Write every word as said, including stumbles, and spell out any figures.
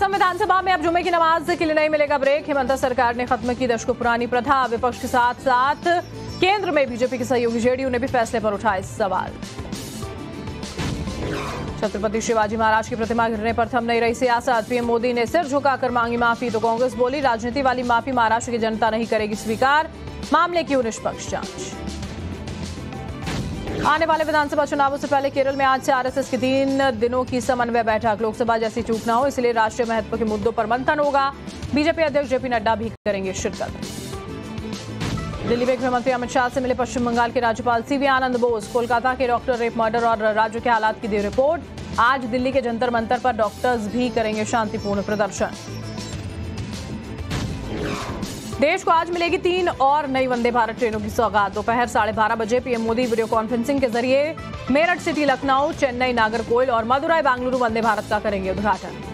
असम विधानसभा में अब जुमे की नमाज के लिए नहीं मिलेगा ब्रेक। हेमंत सरकार ने खत्म की दशकों पुरानी प्रथा। विपक्ष के साथ साथ केंद्र में बीजेपी के सहयोगी जेडीयू ने भी फैसले पर उठाए सवाल। छत्रपति शिवाजी महाराज की प्रतिमा गिरने पर थम नहीं रही सियासत। पीएम मोदी ने सिर झुकाकर मांगी माफी तो कांग्रेस बोली राजनीति वाली माफी महाराष्ट्र की जनता नहीं करेगी स्वीकार। मामले की निष्पक्ष जांच। आने वाले विधानसभा चुनावों से पहले केरल में आज से आरएसएस की तीन दिनों की समन्वय बैठक। लोकसभा जैसी चूक न हो इसलिए राष्ट्रीय महत्व के मुद्दों पर मंथन होगा। बीजेपी अध्यक्ष जेपी नड्डा भी करेंगे शिरकत। दिल्ली में गृह मंत्री अमित शाह से मिले पश्चिम बंगाल के राज्यपाल सीवी आनंद बोस। कोलकाता के डॉक्टर रेप मर्डर और राज्य के हालात की दी रिपोर्ट। आज दिल्ली के जंतर मंतर पर डॉक्टर्स भी करेंगे शांतिपूर्ण प्रदर्शन। देश को आज मिलेगी तीन और नई वंदे भारत ट्रेनों की सौगात। दोपहर साढ़े बारह बजे पीएम मोदी वीडियो कॉन्फ्रेंसिंग के जरिए मेरठ सिटी लखनऊ, चेन्नई नागरकोइल और मदुरई बेंगलुरु वंदे भारत का करेंगे उद्घाटन।